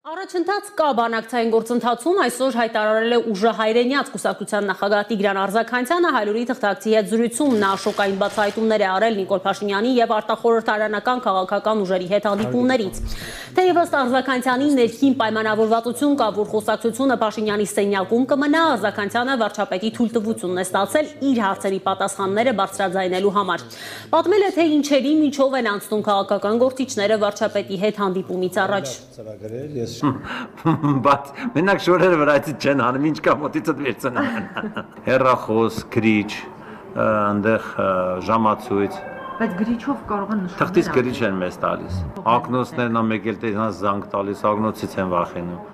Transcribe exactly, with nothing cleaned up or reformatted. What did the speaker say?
Առաջընթաց կա բանակցային գործընթացում այսօր հայտարարել է ուժահայրենյաց կուսակցության նախագահ Տիգրան Արզականցյանը հայլուրի թղթակցի հետ զրույցում նա շոկային բացահայտումներ է արել Նիկոլ Փաշինյանի եւ արտախորհրդարանական քաղաքական ուժերի հետ հանդիպումներից։ Թեև ըստ Արզականցյանի ներքին պայմանավորվածություն կա, որ խոսակցությունը Փաշինյանի սենյակում կմնա, Արզականցյանը վարչապետի թույլտվությունն է ստացել իր հարցերի պատասխանները բարձրաձայնելու համար։ Պատմել է, թե ինչերի միջով են անցնում քաղաքական գործիչները վարչապետի հետ հանդիպումից առաջ։ Բայց մենակ շորերը վրայից չեն հանում, ինչ կա մոտիցդ վերցնան։ Հեռախոս, գրիչ, այնտեղ ժամացույց։ Բայց գրիչով կարող են նշել։ Թղթից գրիչ են մեզ տալիս։ Ակնոցներն ամեկ էլ տենաս զանգ տալիս, ակնոցից են վախենում։